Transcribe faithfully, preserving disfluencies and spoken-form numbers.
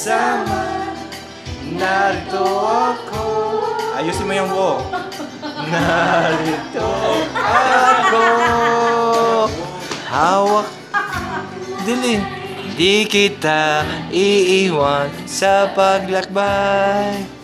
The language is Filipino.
kasama. Narito ako. Ayusin mo yung wo. Narito ako. Hawak. Dili. Di kita iiwan sa paglakbay.